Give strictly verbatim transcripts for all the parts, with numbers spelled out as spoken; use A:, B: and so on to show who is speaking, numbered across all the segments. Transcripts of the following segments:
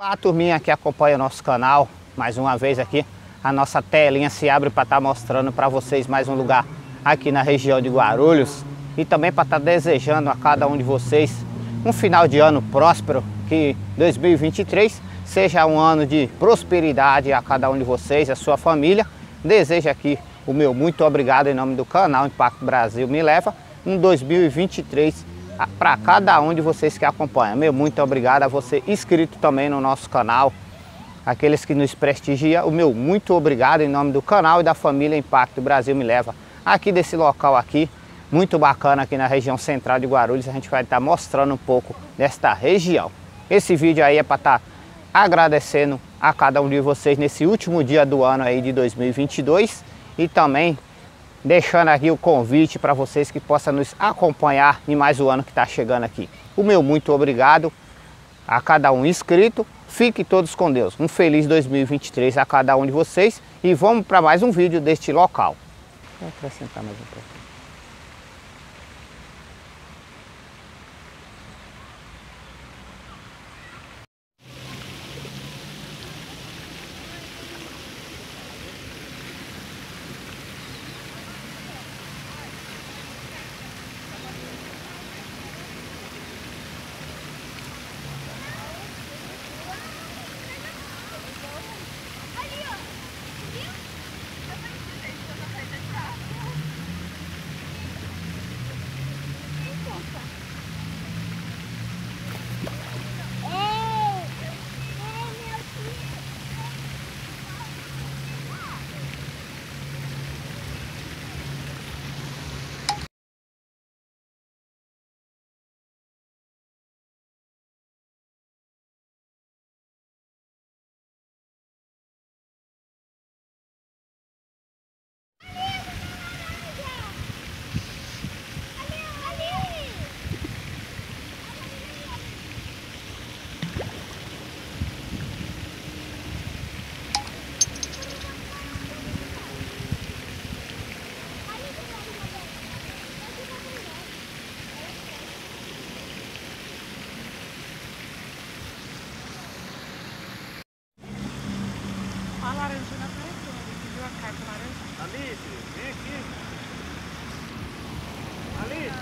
A: A turminha que acompanha o nosso canal, mais uma vez aqui, a nossa telinha se abre para estar mostrando para vocês mais um lugar aqui na região de Guarulhos e também para estar desejando a cada um de vocês um final de ano próspero, que dois mil e vinte e três seja um ano de prosperidade a cada um de vocês, a sua família. Desejo aqui o meu muito obrigado em nome do canal Impacto Brasil Me Leva, um dois mil e vinte e três para cada um de vocês que acompanha. Meu muito obrigado a você inscrito também no nosso canal, aqueles que nos prestigiam, o meu muito obrigado em nome do canal e da família Impacto Brasil Me Leva. Aqui desse local aqui, muito bacana aqui na região central de Guarulhos, a gente vai estar mostrando um pouco desta região. Esse vídeo aí é para estar agradecendo a cada um de vocês nesse último dia do ano aí de dois mil e vinte e dois e também deixando aqui o convite para vocês que possam nos acompanhar em mais um ano que está chegando aqui. O meu muito obrigado a cada um inscrito. Fiquem todos com Deus. Um feliz dois mil e vinte e três a cada um de vocês. E vamos para mais um vídeo deste local. Vou acrescentar mais um pouco.
B: A laranja na frente, viu a carta laranja?
C: Alice, vem aqui. Alice.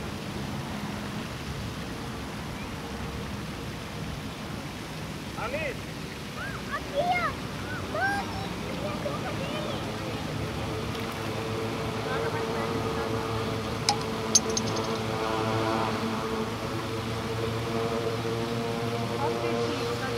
C: Alice.
D: Aqui, ó. Mãe, aqui é a conta dele.
B: Joga mais perto. Olha os peixinhos, tá?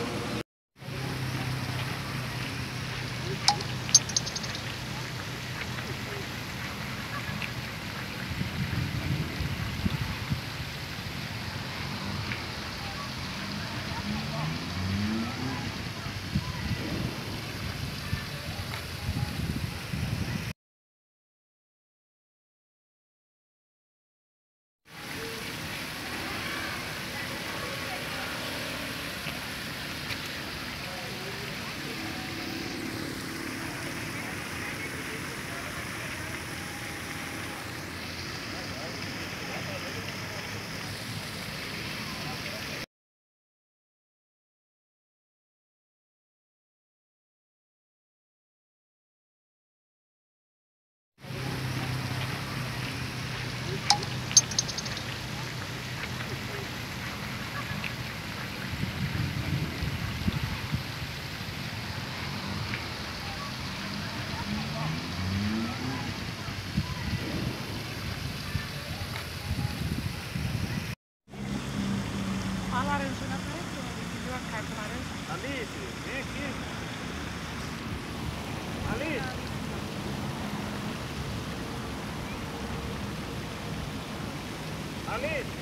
B: A laranja na frente, viu a carta laranja?
C: Alice, vem aqui. Alice. Alice.